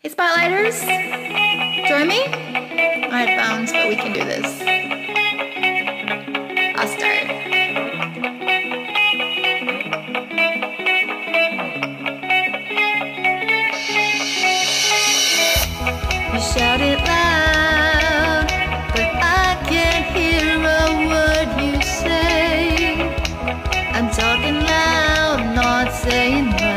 Hey Spotlighters, join me? My headphones, but we can do this. I'll start. You shout it loud, but I can't hear a word you say. I'm talking loud, not saying much.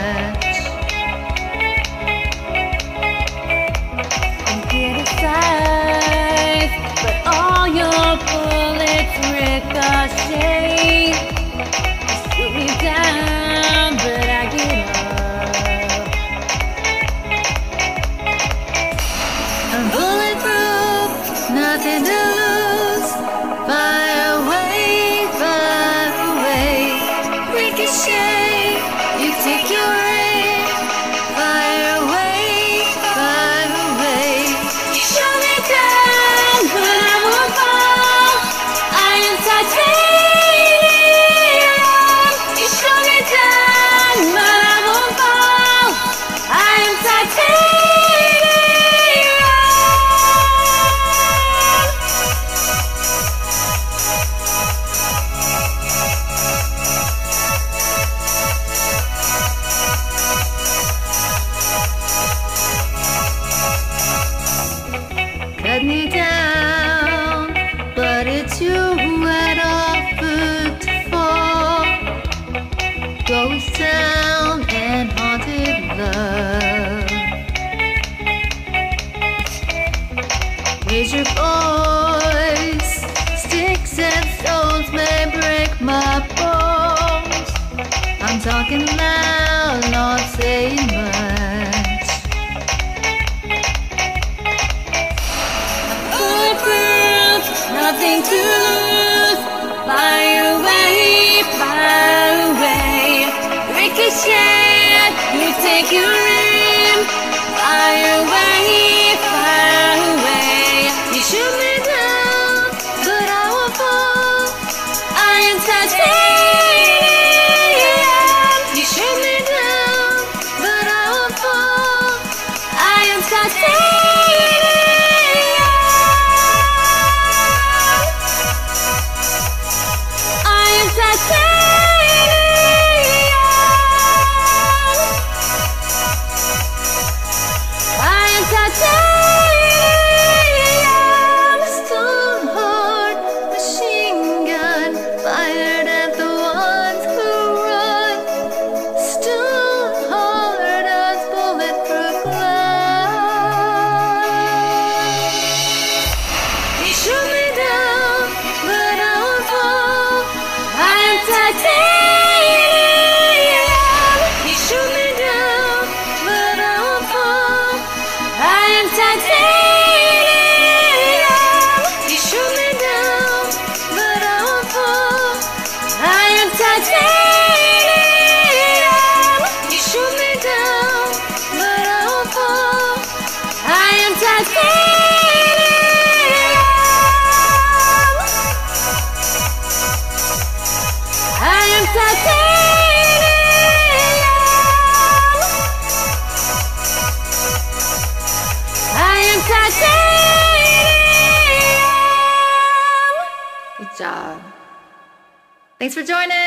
But all your bullets ricochet. You shoot me down, but I get up. I'm bulletproof, nothing to lose. Fire away, ricochet. You take your aim, fire away. Cut me down, but it's you who had offered to fall. Ghost town and haunted love. Raise your voice, sticks and stones may break my bones. I'm talking loud, not saying much. Nothing to lose. Fire away, ricochet. You take your aim. Fire away. You shoot me down, but I won't fall. I am titanium. You shoot me down, but I won't fall. I am titanium. Stone heart, machine gun, fired at the ones who run. Stone heart as bulletproof glass. You shoot me down, but I won't fall. I am titanium. You shoot me down, but I won't fall. I am titanium. You shoot me down, but I won't fall. I am titanium. You shoot me down, but I won't fall. I am titanium. I am titanium. I am titanium. Good job. Thanks for joining.